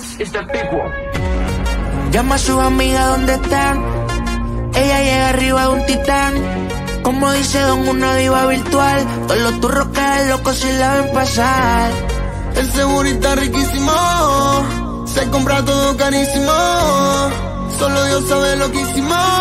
This is the big one. Llama a sus amigas donde están. Ella llega arriba de un titán. Como dice Don, una diva virtual. Todos los turros caen locos si la ven pasar. El segurita riquísimo, se compra todo carísimo. Solo Dios sabe lo que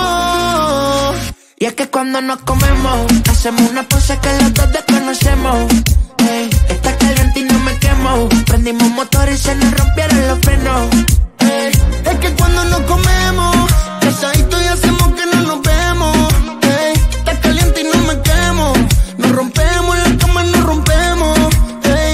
hicimos. Y es que cuando nos comemos, hacemos una pose que los dos desconocemos. Hey, está caliente y no me quemo. Prendimos motor y se nos rompieron los frenos. Hey, es que cuando nos comemos, casadito y hacemos que no nos vemos. Hey, está caliente y no me quemo. Nos rompemos, en la cama nos rompemos. Hey,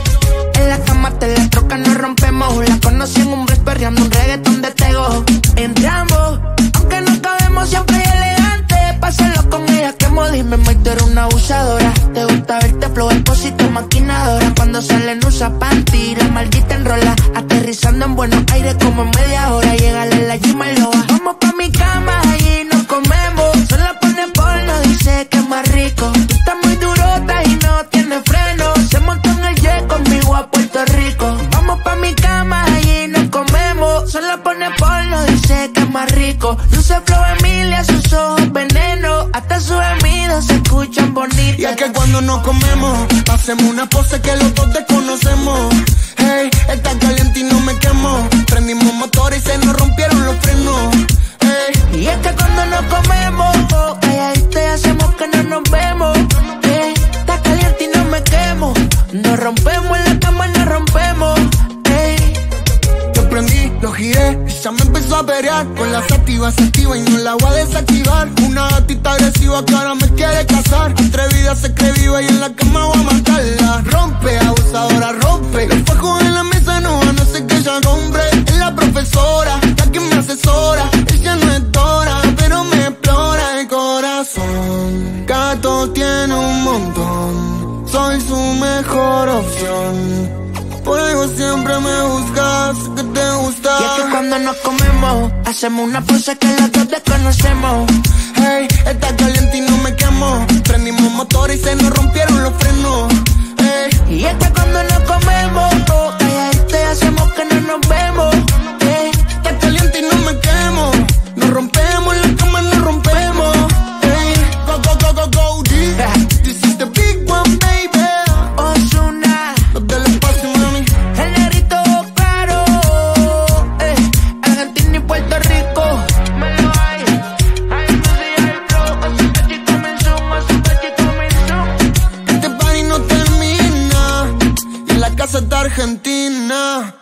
en la cama te la troca, nos rompemos. La conocí en un bris perreando un reggaetón de Tego. Entramos, aunque no cabemos, siempre hay elegante. Pásalo con ella que dime, Mike, tú eres una abusadora. Te gusta verte flow, expósito, maquinadora. Cuando salen usa panty, la maldita enrola. Aterrizando en Buenos Aires como en media hora. Llegale la Gima y lo va. Vamos pa' mi cama, allí nos comemos. Solo pone porno, dice que es más rico. Tú estás muy durota y no tiene freno. Se montó en el jet conmigo a Puerto Rico. Vamos pa' mi cama, allí nos comemos. Solo pone porno, dice que es más rico. Luce flow Emilia, sus ojos veneno. Hasta sus gemidos se escuchan bonitos. y es que cuando nos comemos, hacemos una pose que los dos desconocemos. Hey, está caliente y no me quemo. Prendimos motor y se nos rompieron los frenos. Hey, y es que cuando nos comemos, oh, calladito y hacemos que no nos vemos. Hey, está caliente y no me quemo. Nos rompemos en la cama, nos rompemos. Hey, yo prendí, lo giré, ella me empezó a pelear. Con la sativa se activa y no la voy a desactivar. Una gatita agresiva que ahora me quiere casar. Atrevida se cree viva y en la cama voy a matarla. Rompe, abusadora, rompe. Los fajos en la mesa no van a hacer que ella compre. Es la profesora, la que me asesora. Ella no es Dora, pero me explora el corazón. Gato tiene un montón, soy su mejor opción. Por algo siempre me buscas, que te gusta. y es que cuando nos comemos, hacemos una pose que los dos desconocemos. Hey, está caliente y no me quemo. Prendimos motor y se nos rompieron los frenos. Hey, Y es que cuando nos comemos, oh, calladito y hacemos que no nos vemos. Hey, está caliente y no me quemo. Nos rompemos, en la cama nos rompemos. Hey, go, go, go, go, go, deep. This is the big one, baby. Ozuna, Los del espacio, mami. el negrito claro. Argentina y Puerto Rico. Me lo hay. Hay music, hay flow. Asuka chico comenzó, asuka chico comenzó. Este party no termina. Y en la casa está Argentina.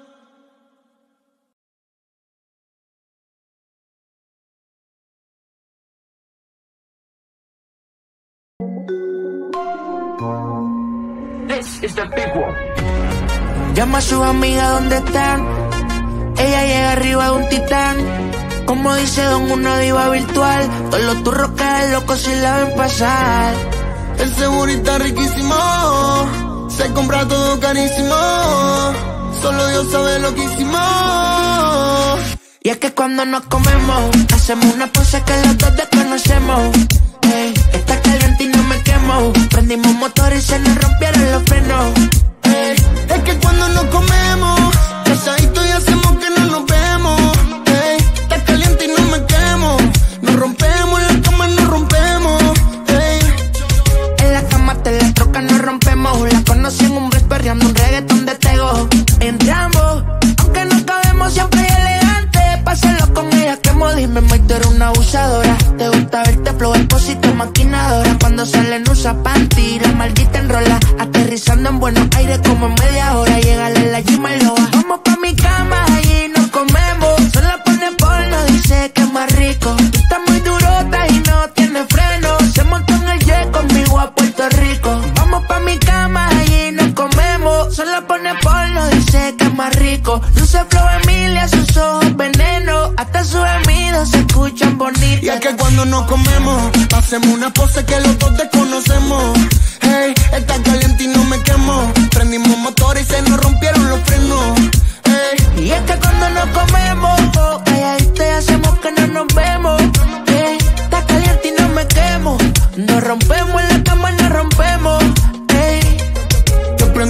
This is the big one. Llama a sus amigas donde están. Ella llega arriba de un titán. Como dice Don, una diva virtual. Todos los turros caen locos si la ven pasar. El segurita riquísimo, se compra todo carísimo. Solo Dios sabe lo que hicimos. Y es que cuando nos comemos, hacemos una pose que los dos desconocemos. Hey, está caliente y no me quemo. Prendimos motor y se nos rompieron los frenos. Hey, es que cuando nos comemos, casadito y hacemos que no nos vemos. Hey, está caliente y no me quemo. Nos rompemos, en la cama nos rompemos. Hey, En la cama te la troca, nos rompemos. La conocí en un bris perreando un reggaetón de Tego. Entramos, aunque no cabemos, siempre hay elegante. Pásalo con ella que dime, Mike, tú eres una abusadora. Te gusta verte flow, expósito, maquinadora. Cuando salen usa panty, la maldita enrola. Aterrizando en Buenos Aires como en media hora. Llegale la Gima y lo va. Vamos pa' mi cama, allí nos comemos. Solo pone porno, dice que es más rico. Tú estás muy durota y no tiene freno. Se montó en el jet conmigo a Puerto Rico. Vamos pa' mi cama, allí nos comemos. Solo pone porno, dice que es más rico. Luce flow Emilia, sus ojos veneno. Hasta sus gemidos se escuchan bonitos. y es que cuando nos comemos, hacemos una pose que los dos desconocemos. Hey, está caliente y no me quemo. Prendimos motor y se nos rompieron los frenos. Hey, Y es que cuando nos comemos, oh, calladito y hacemos que no nos vemos. Hey, está caliente y no me quemo. Nos rompemos en la cama, nos rompemos. Hey, yo prendí, lo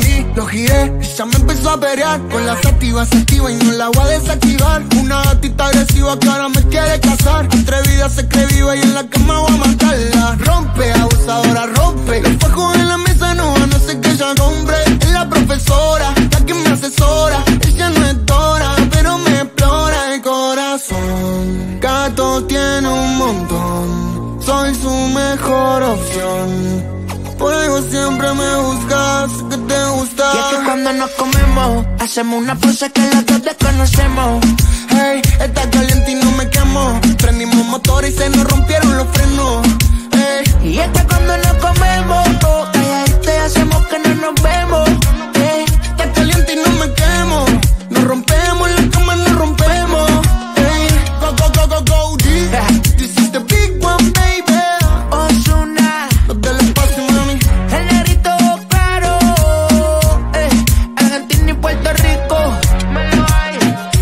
lo giré, ella me empezó a pelear. Con las activas se activa y no la voy a desactivar. Una gatita agresiva que ahora me quiere casar. Atrevida se cree viva y en la cama voy a matarla. Rompe, abusadora, rompe. Los fajos en la mesa no van a hacer que ella compre. Es la profesora, la que me asesora. Ella no es Dora, pero me explora el corazón. Gato tiene un montón, soy su mejor opción. Por algo siempre me buscas, que te gusta. Y es que cuando nos comemos, hacemos una pose que los dos desconocemos. Hey, está caliente y no me quemo. Prendimos motor y se nos rompieron los frenos. Hey. Y es que cuando nos comemos, calladito y hacemos que no nos vemos. Hey, está caliente y no me quemo. Nos rompemos, la cama nos rompemos. Hey, go, go, go, go, go, deep. This is the big one, baby. Ozuna, No te le pases, mami. el negrito claro, Argentina y Puerto Rico. Me lo hay,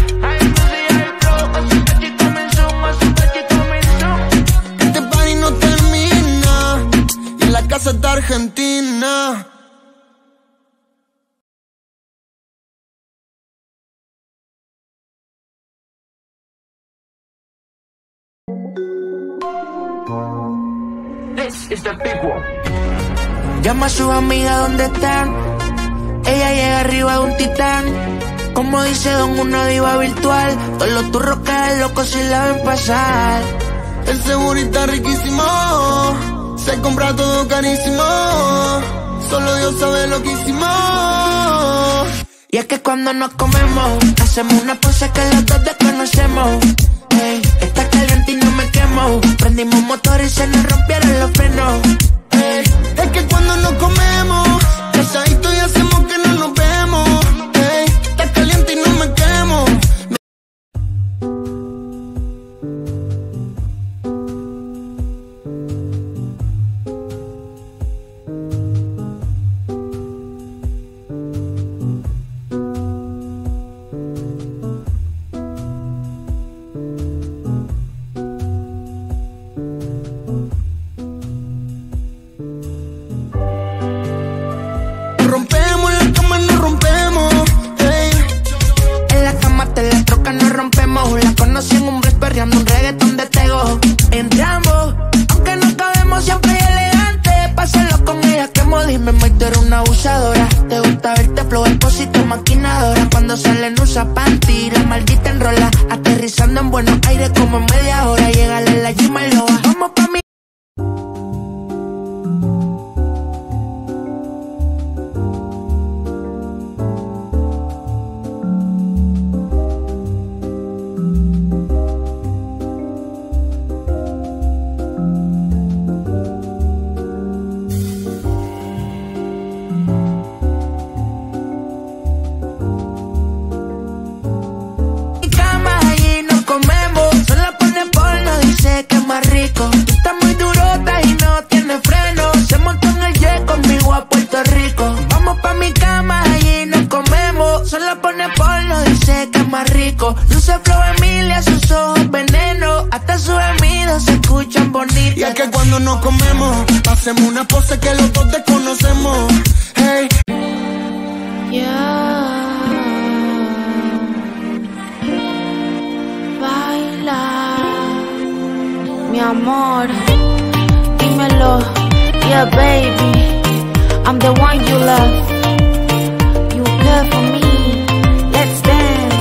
Este party no termina y en la casa está Argentina. This is the big one. Llama a sus amigas donde están. Ella llega arriba de un titán. Como dice Don, una diva virtual. Todos los turros caen locos si la ven pasar. El segurita riquísimo, se compra todo carísimo. Solo Dios sabe lo que hicimos. Y es que cuando nos comemos, hacemos una pose que los dos desconocemos. Hey, está caliente y no me quemo. Prendimos motor y se nos rompieron los frenos. Hey, es que cuando nos comemos, casadito y hacemos que no nos vemos. Hey, está caliente y no me quemo. Rompemos, la cama nos rompemos. Hey. En la cama te la troca, nos rompemos. La conocí en un break perreando un reggaetón de tego. Entramos, aunque no cabemos, siempre hay elegante. Pásalo con ella, que dime, Mike, tú eres una abusadora. Te gusta verte flow, expósito, maquinadora. Cuando salen usa panty, la maldita enrola. Aterrizando en Buenos Aires como en media hora. Llegale a la Gima y lo bajamos pa' mí. Luce flow Emilia, sus ojos veneno. Hasta sus gemidos se escuchan bonitos. Y es que cuando nos comemos, hacemos una pose que los dos desconocemos. Hey. Baila, mi amor, dímelo. Yeah, baby, I'm the one you love. You care for me. Let's dance.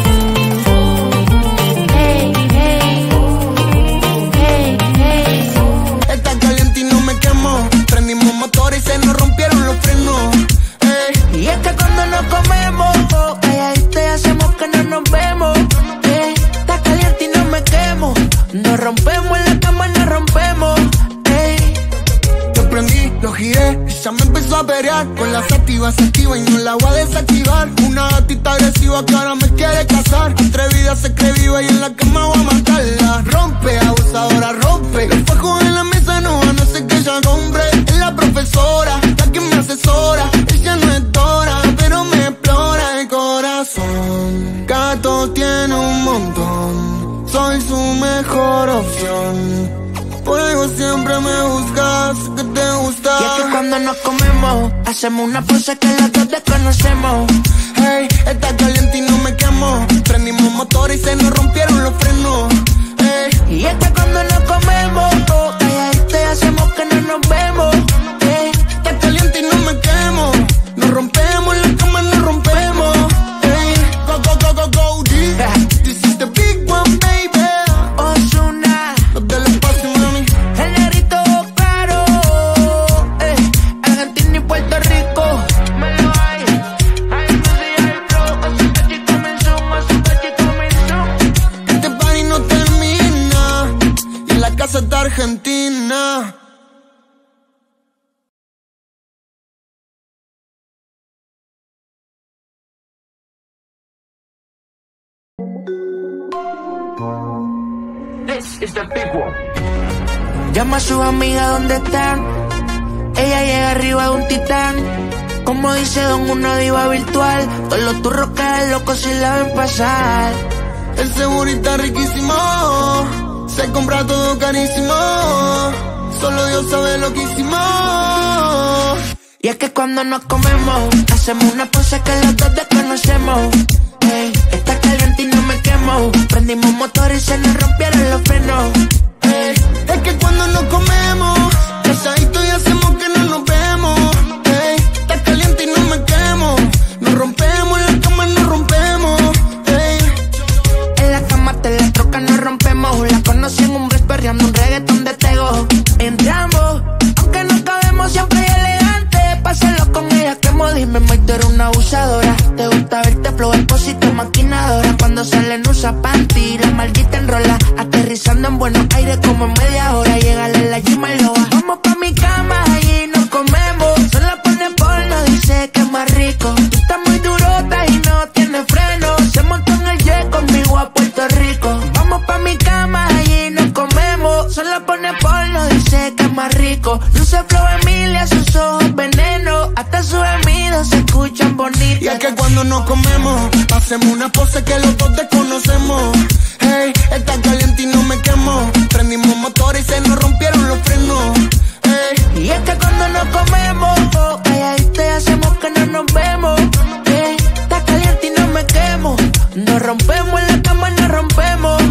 Hey, hey, hey, hey. Está caliente y no me quemo. Prendimos motor y se nos rompieron los frenos. Hey. Y es que cuando nos comemos, calladito y hacemos que no nos vemos. Está caliente y no me quemo. Nos rompemos en la cama, nos rompemos. Yo prendí, lo giré, ella me empezó a pelear. Con las activas se activa y no la voy a desactivar. Una gatita agresiva que ahora me quiere casar. Atrevida se cree viva y en la cama voy a matarla. Rompe, abusadora, rompe. Los fajos en la mesa no van a hacer que ella compre. Es la profesora, la que me asesora. Ella no es Dora, pero me explora el corazón. Gato tiene un montón, soy su mejor opción. Por algo siempre me buscas, que te te gusta. Y es que cuando nos comemos, hacemos una pose que los dos desconocemos. Hey, está caliente y no me quemo. Prendimos motor y se nos rompieron los frenos. Hey. Y es que cuando nos comemos, oh, calladito y hacemos que no nos vemos. Hey, está caliente y no me quemo. Nos rompemos, la cama nos rompemos. Hey, go, go, go, go, go, deep. This is the big one, baby. Ozuna, Los del espacio, mami. el negrito claro, Argentina y Puerto Rico. Me lo hay, Este party no termina y en la casa está Argentina. This is the big one. Llama a sus amigas donde están. Ella llega arriba de un titán. Como dice Don, una diva virtual. Todos los turros caen locos si la ven pasar. El segurita riquísimo, se compra todo carísimo. Solo Dios sabe lo que hicimos. Y es que cuando nos comemos, hacemos una pose que los dos desconocemos. Hey, está caliente y no me quemo. Prendimos motor y se nos rompieron los frenos. Hey, es que cuando nos comemos, casadito y hacemos que no nos vemos. Hey, está caliente y no me quemo. Nos rompemos, en la cama nos rompemos. Hey, En la cama te la troca, nos rompemos. La conocí en un bris perreando un reggaetón de tego. Entramos, aunque no cabemos, siempre hay elegante. Pásalo con ella, que dime, tú eres una abusadora. Te gusta verte flow, expósito, maquinadora. Cuando salen usa panty, la maldita enrola. Aterrizando en Buenos Aires como en media hora. Llegale la Gima y lo va. Vamos pa' mi cama, allí nos comemos. Solo pone porno, dice que es más rico. Tú estás muy durota y no tienes freno. Se montó en el jet conmigo a Puerto Rico. Vamos pa' mi cama, allí nos comemos. Solo pone porno, dice que es más rico. Luce flow Emilia, sus ojos veneno. Hasta sus gemidos se escuchan bonitos. y es que cuando nos comemos, hacemos una pose que los dos desconocemos. Hey, está caliente y no me quemo. Prendimos motor y se nos rompieron los frenos. Hey, Y es que cuando nos comemos, oh, calladito y hacemos que no nos vemos. Está caliente y no me quemo. Nos rompemos en la cama, nos rompemos.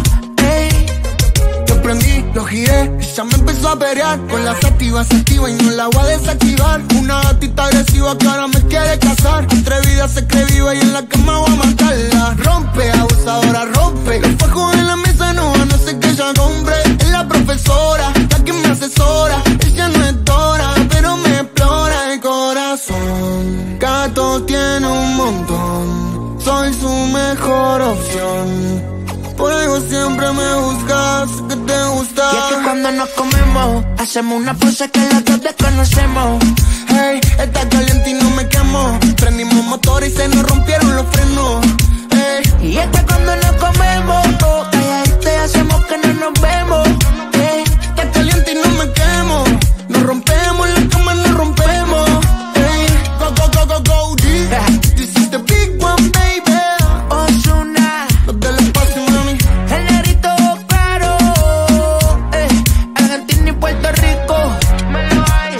yo prendí, lo giré y ya me empezó a pelear. Con la sativa se activa y no la voy a desactivar. Una gatita agresiva que ahora me quiere casar. Atrevida se cree viva y en la cama voy a matarla. Rompe, abusadora, rompe. Los fajos en la mesa no van a hacer que ella compre. Es la profesora, la que me asesora. Ella no es Dora, pero me explora el corazón. Gato tiene un montón, soy su mejor opción. Por algo siempre me buscas, que te gusta. Y es que cuando nos comemos, hacemos una pose que los dos desconocemos. Hey, está caliente y no me quemo. Prendimos motor y se nos rompieron los frenos. Hey, Y es que cuando nos comemos, oh, calladito y hacemos que no nos vemos. está caliente y no me quemo. Nos rompemos, en la cama nos rompemos. Hey, go, go, go, go, go, deep. This is the big one, baby. Ozuna, Los del espacio, mami. el negrito claro, Argentina y Puerto Rico. Me lo hay,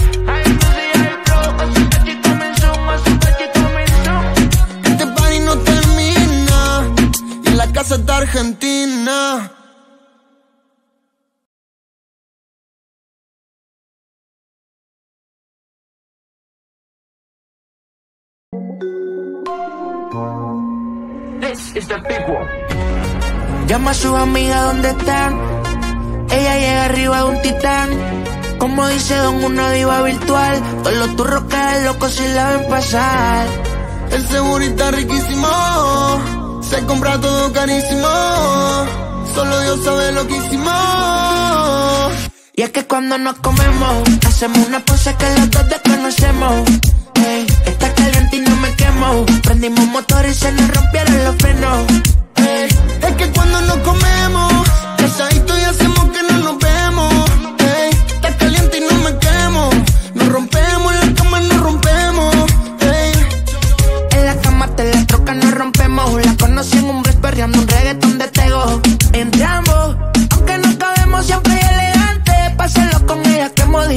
Este party no termina y en la casa está Argentina. This is the big one. Llama a sus amigas donde están. Ella llega arriba de un titán. Como dice Don, una diva virtual. Todos los turros caen locos si la ven pasar. El segurita riquísimo, se compra todo carísimo. Solo Dios sabe lo que hicimos. Y es que cuando nos comemos, hacemos una pose que los dos desconocemos. Hey, está caliente y no me quemo. Prendimos motor y se nos rompieron los frenos. Hey, es que cuando nos comemos, casadito y hacemos que no nos vemos. Hey, está caliente y no me quemo. Nos rompemos, en la cama nos rompemos. Hey, En la cama te la troca, nos rompemos. La conocí en un bris perreando un reggaetón de tego. Entramos, aunque no cabemos, siempre hay elegante. Pásalo con ella, que dime,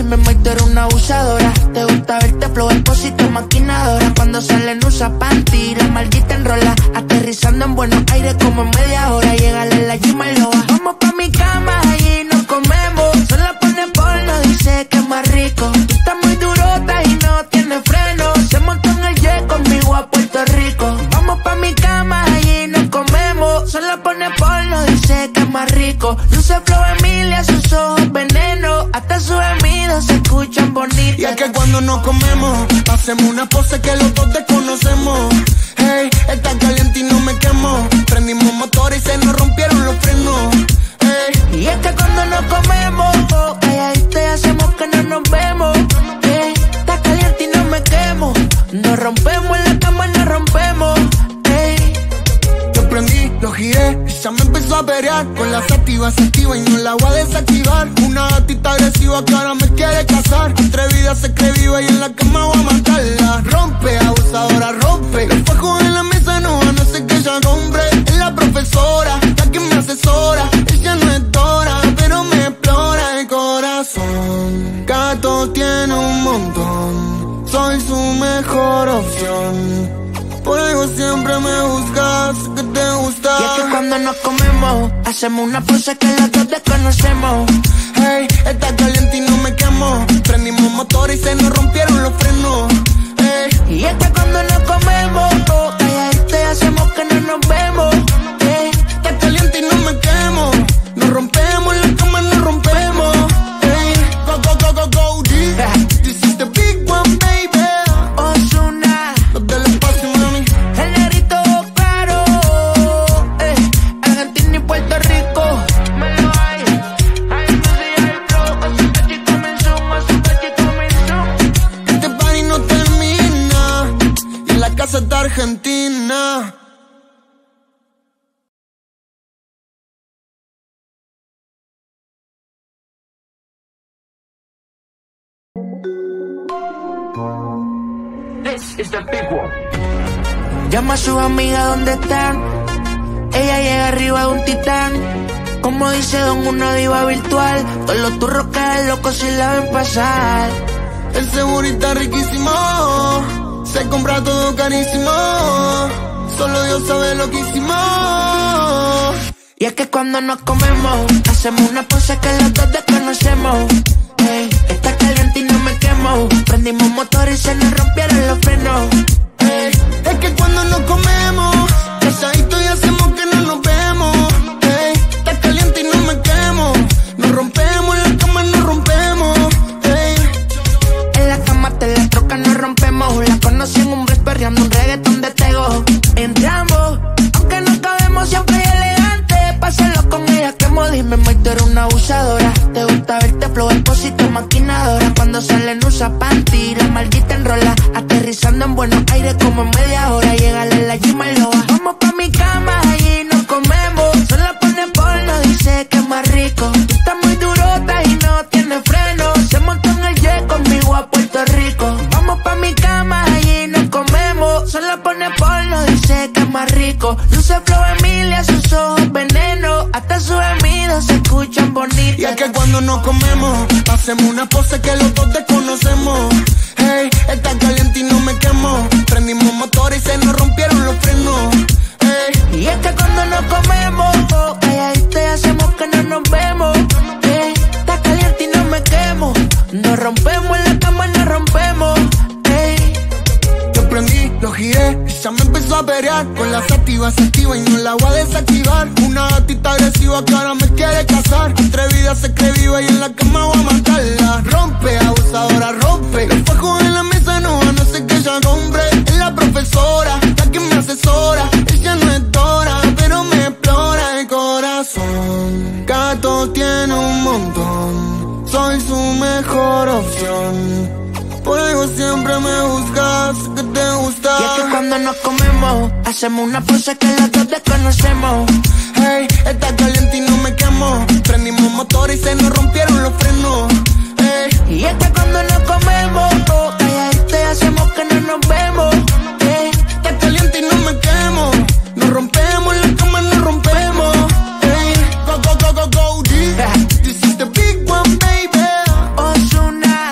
dime, May, tú eres una abusadora. Te gusta verte flow, expósito, maquinadora. Cuando salen usa panty, la maldita enrola. Aterrizando en Buenos Aires como en media hora. Llegale la Gima y lo va. Vamos pa' mi cama, allí nos comemos. Solo pone porno, dice que es más rico. Tú estás muy durota y no tiene freno. Se montó en el jet conmigo a Puerto Rico. Vamos pa' mi cama, allí nos comemos. Solo pone porno, dice que es más rico. Luce flow Emilia, sus ojos veneno. Hasta sus gemidos se escuchan bonitos. Y es que cuando nos comemos, hacemos una pose que los dos desconocemos. Hey, está caliente y no me quemo. Prendimos motor y se nos rompieron los frenos. Hey. Y es que cuando nos comemos, calladito y hacemos que no nos vemos. Hey, está caliente y no me quemo. Nos rompemos en la cama, nos rompemos. Hey. Yo prendí, lo giré y ya me empezó a pelear. Con la sativa se activa y no la voy a desactivar. Una gatita agresiva que ahora me quiere casar. Atrevida se cree viva y en la cama voy a matarla. Rompe, abusadora, rompe. Los fajos en la mesa no van a hacer que ella compre. Es la profesora, la que me asesora. Ella no es Dora, pero me explora el corazón. Gato tiene un montón, soy su mejor opción. Por algo siempre me buscas, que te gusta. Y es que cuando nos comemos, hacemos una pose que los dos desconocemos. Hey, está caliente y no me quemo. Prendimos motor y se nos rompieron los frenos. Hey. Y es que cuando nos comemos, calladito y hacemos que no nos vemos. Hey. Está caliente y no me quemo. Nos rompemos, en la cama nos rompemos. Hey. Go, go, go, go, go, deep. This is the big one, baby. Ozuna, Los del espacio, mami. el negrito claro. Argentina y Puerto Rico. Me lo hay. Ay, no sé el flow. Azúcar comenzó, azúcar comenzó. Este party no termina. Y en la casa está Argentina. This is the big one. Llama a sus amigas donde están. Ella llega arriba de un titán. Como dice Don, una diva virtual. Todos los turros caen locos si la ven pasar. El segurita riquísimo. Se compra todo carísimo. Solo Dios sabe lo que hicimos. Y es que cuando nos comemos, hacemos una pose que los dos desconocemos. Hey, está caliente y no me quemo. Prendimos motor y se nos rompieron los frenos. Hey, es que cuando nos comemos, casadito y hacemos que no nos vemos. Hey, está caliente y no me quemo. Nos rompemos, en la cama nos rompemos. Hey. En la cama te la troca, nos rompemos. La conocí en un bus perreando un reggaetón de tego. Entramos, aunque no cabemos, siempre hay elegante. Pásalo con ella, que dime, May, tú eres una abusadora. Te gusta verte flow, expósito, maquinadora. Cuando salen usa panty, la maldita enrola. Aterrizando en Buenos Aires como en media hora. Llegale la Gima y lo va. Vamos pa' mi cama, allí nos comemos. Solo pone porno, dice que es más rico. Tú estás muy durota y no tiene freno. Se montó en el jet conmigo a Puerto Rico. Vamos pa' mi cama, allí nos comemos. Solo pone porno, dice que es más rico. Luce flow Emilia, sus ojos veneno. Hasta sus gemidos se escuchan bonitos. Y es que cuando nos comemos, hacemos una pose que los dos desconocemos. Hey, está caliente y no me quemo. Prendimos motor y se nos rompieron los frenos. Hey. Y es que cuando nos comemos, calladito y hacemos que no nos vemos. Hey, está caliente y no me quemo. Nos rompemos en la cama, nos rompemos. Hey. Yo prendí, lo giré y ya me empezó a pelear. Con la sativa se activa y no la voy a desactivar. Una gatita agresiva que ahora me quiere casar. Atrevida se cree viva y en la cama voy a matarla. Rompe, abusadora, rompe. Los fajos en la mesa no van a hacer que ella compre. Es la profesora, la que me asesora. Ella no es Dora, pero me explora el corazón. Gato tiene un montón, soy su mejor opción. Por algo siempre me buscas, que te gusta. Y es que cuando nos comemos, hacemos una pose que los dos desconocemos. Hey, está caliente y no me quemo. Prendimos motor y se nos rompieron los frenos. Hey. Y es que cuando nos comemos, calladito y hacemos que no nos vemos. Hey. Está caliente y no me quemo. Nos rompemos, en la cama nos rompemos. Hey. Go, go, go, go, go, deep. This is the big one, baby. Ozuna,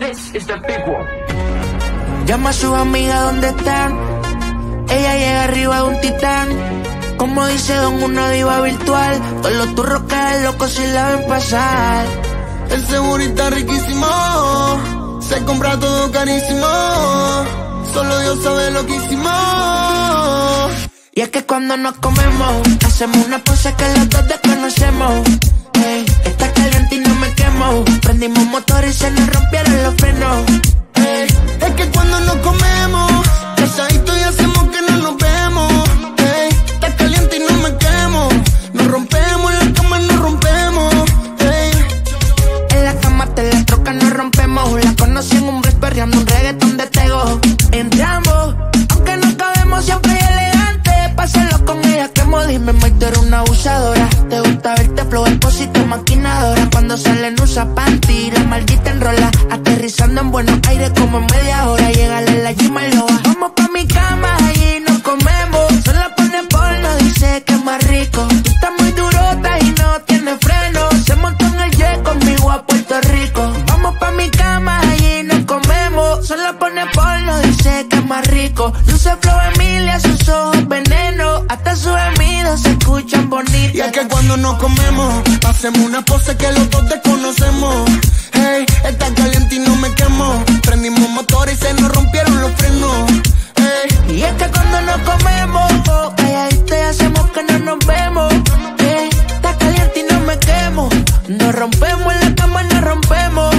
This is the big one. Llama a sus amigas donde están. Ella llega arriba de un titán. Como dice Don, una diva virtual. Todos los turros caen locos si la ven pasar. El segurita riquísimo, se compra todo carísimo. Solo Dios sabe lo que hicimos. Y es que cuando nos comemos, hacemos una pose que los dos desconocemos. Ey, está caliente y no me quemo. Prendimos motor y se nos rompieron los frenos. Ey, es que cuando nos comemos, casadito y hacemos que no nos vemos. Ey, está caliente y no me quemo. Nos rompemos, en la cama nos rompemos. Ey, en la cama te la troca, nos rompemos. La conocí en un break perreando un reggaetón de tego. Entramos, aunque no cabemos, siempre hay elegante. Pásalo con ella que modisme, tú eres una abusadora. Te gusta verte flow, expósito, maquinadora. Cuando salen usa panty, la maldita enrola. Aterrizando en Buenos Aires como en media hora. Llegale la Gima y Loa. Vamos pa' mi cama, allí nos comemos. Solo pone porno, dice que es más rico. Tú estás muy durota y no tienes freno. Se montó en el jet conmigo a Puerto Rico. Vamos pa' mi cama, allí nos comemos. Solo pone porno, dice que es más rico. Luce flow Emilia, sus ojos veneno. Hasta sus gemidos se escuchan bonitos. y es que cuando nos comemos, hacemos una pose que los dos desconocemos. Hey, está caliente y no me quemo. Prendimos motor y se nos rompieron los frenos. Hey, y es que cuando nos comemos, oh, calladito y hacemos que no nos vemos. Está caliente y no me quemo. Nos rompemos en la cama, nos rompemos.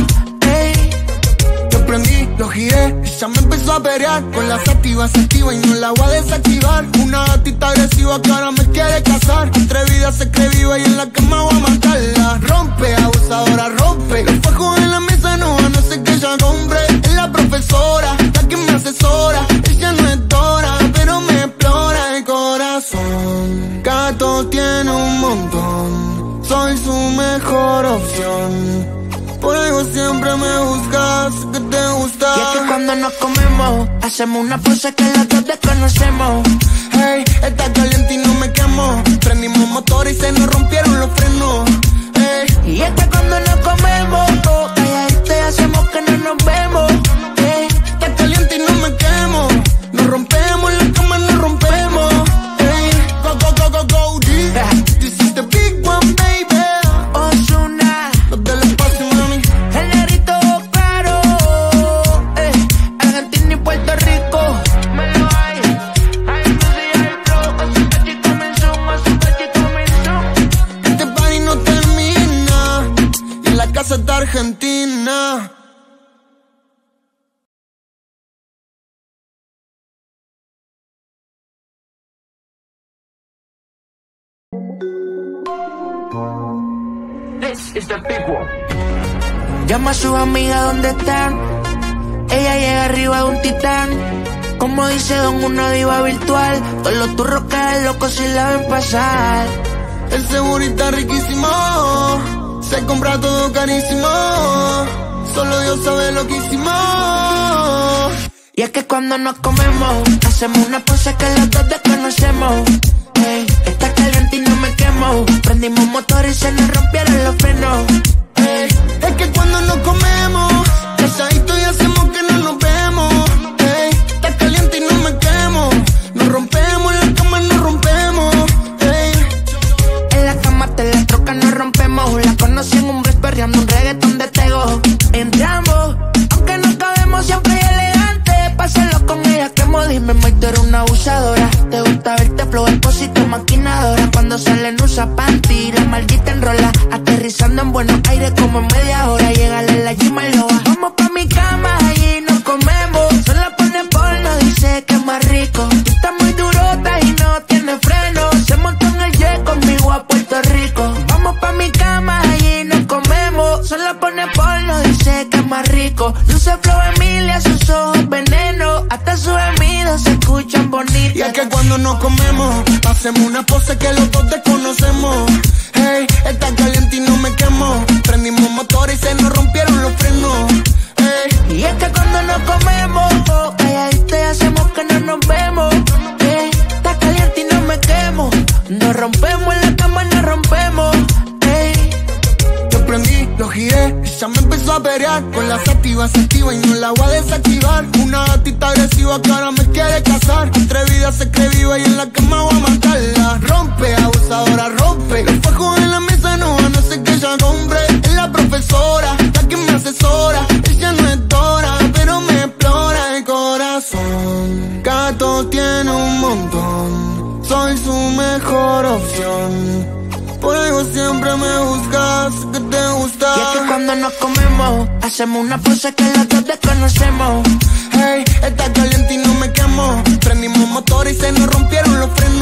yo prendí, lo giré, ella me empezó a pelear. Con las activas se activa y no la voy a desactivar. Una gatita agresiva que ahora me quiere casar. Atrevida se cree viva y en la cama voy a matarla. Rompe, abusadora, rompe. Los fajos en la mesa no van a hacer que ella compre. Es la profesora, la que me asesora. Ella no es Dora, pero me explora el corazón. Gato tiene un montón, soy su mejor opción. Por algo siempre me buscas, que te gusta. Y es que cuando nos comemos, hacemos una pose que los dos desconocemos. Hey, está caliente y no me quemo. Prendimos motor y se nos rompieron los frenos. Hey, Y es que cuando nos comemos, oh, calladito y hacemos que no nos vemos. está caliente y no me quemo. Nos rompemos, en la cama nos rompemos. Hey, go, go, go, go, go, deep. This is the big one, baby. Ozuna, Los del espacio, mami. el negrito claro. Argentina y Puerto Rico. Me lo hay. Hay music, hay flow. Así que comenzó, así que comenzó. Este party no termina. Y en la casa está Argentina. This is the big one. Llama a sus amigas donde están. Ella llega arriba de un titán. Como dice Don, una diva virtual. Todos los turros caen locos si la ven pasar. El segurita riquísimo, se compra todo carísimo. Solo Dios sabe lo que hicimos. Y es que cuando nos comemos, hacemos una pose que los dos desconocemos. Ey, está caliente y no me quemo. Prendimos motor y se nos rompieron los frenos. Ey, es que cuando nos comemos, casadito y hacemos que no nos vemos. Ey, está caliente y no me quemo. Nos rompemos, en la cama nos rompemos. Ey, En la cama te la troca, nos rompemos. La conocí en un break perreando un reggaetón de tego. Entramos, aunque no cabemos, siempre hay elegante. Pásalo con ella que modisme, tú eres una abusadora. Te gusta verte flow, expósito, maquinadora. Cuando salen usa panty, la maldita enrola. Aterrizando en Buenos Aires como en media hora. Llegale la Gima y Loa. Vamos pa' mi cama, allí nos comemos. Solo pone porno, dice que es más rico. Tú estás muy durota y no tienes freno. Se montó en el jet conmigo a Puerto Rico. Vamos pa' mi cama, allí nos comemos. Solo pone porno, dice que es más rico. Luce flow Emilia, sus ojos veneno. Hasta sus gemidos se escuchan bonitos. y es que cuando nos comemos, hacemos una pose que los dos desconocemos. Hey, está caliente y no me quemo. Prendimos motor y se nos rompieron los frenos. Hey, Y es que cuando nos comemos, oh, calladito y hacemos que no nos vemos. Está caliente y no me quemo. Nos rompemos en la cama, nos rompemos. yo prendí, lo giré, ella me empezó empezó a pelear. Con las activas se activa y no la voy a desactivar. Una gatita agresiva que ahora me quiere casar. Atrevida se cree viva y en la cama voy a matarla. Rompe, abusadora, rompe. El fuego en la mesa no van a hacer que ella compre. Es la profesora, la que me asesora. Ella no es Dora, pero me explora el corazón. Gato tiene un montón, soy su mejor opción. Por algo siempre me buscas, que te gusta. Y es que cuando nos comemos, hacemos una pose que los dos desconocemos. Hey, está caliente y no me quemo. Prendimos motor y se nos rompieron los frenos.